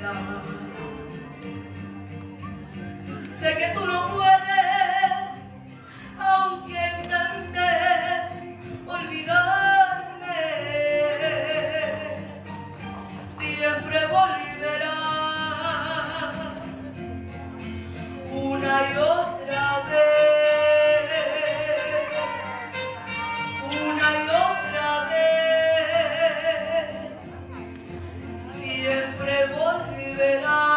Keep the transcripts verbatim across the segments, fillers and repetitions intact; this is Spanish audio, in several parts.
olvidar. Sé que tú no puedes, aunque intentes olvidarme, siempre volverás una y otra vez, una y otra vez, siempre volverás.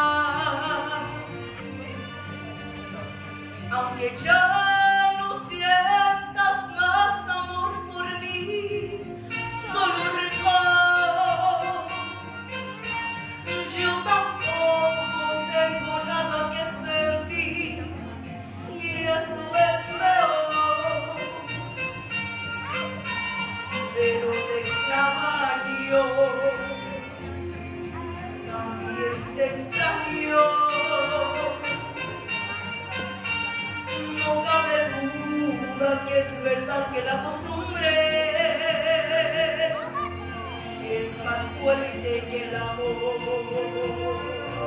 Aunque ya no sientas más amor por mí, solo recuerdo, yo tampoco tengo nada que sentir, y eso es peor. Pero te extraño, también te extraño. No cabe duda que es verdad que la costumbre es más fuerte que el amor.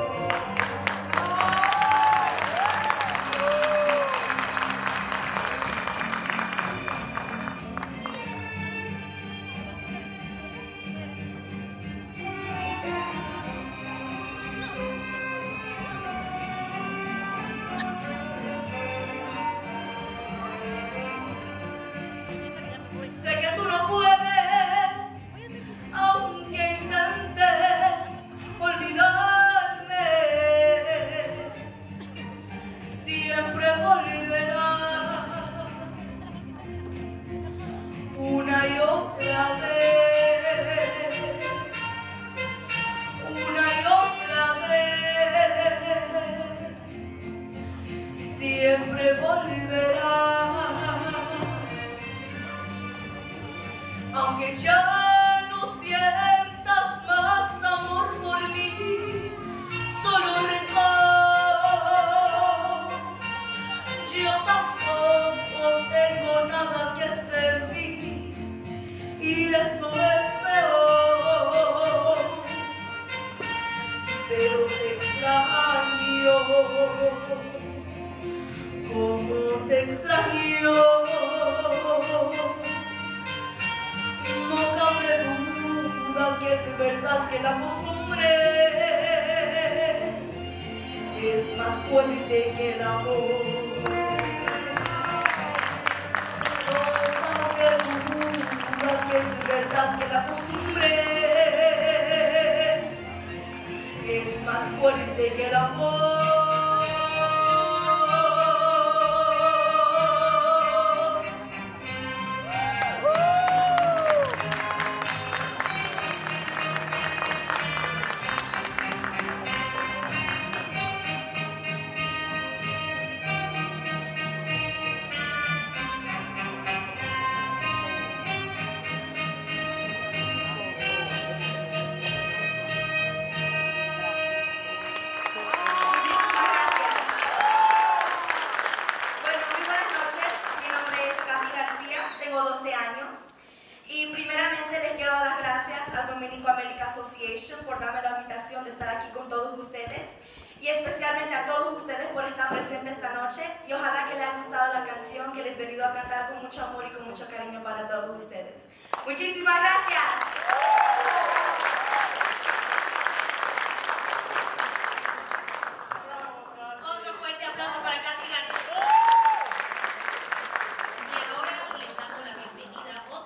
Sé que tú no puedes, aunque intentes olvidarme, siempre volverás una y otra vez, una y otra vez, siempre volverás. Aunque ya no sientas más amor por mí, solo recuerdo, yo tampoco tengo nada que sentir, y eso es peor. Pero te extraño, como te extraño. Que es verdad que la costumbre es más fuerte que el amor. No cabe duda que es verdad que la costumbre es más fuerte que el amor. Por darme la invitación de estar aquí con todos ustedes, y especialmente a todos ustedes por estar presentes esta noche, y ojalá que les haya gustado la canción que les he venido a cantar con mucho amor y con mucho cariño para todos ustedes. Muchísimas gracias.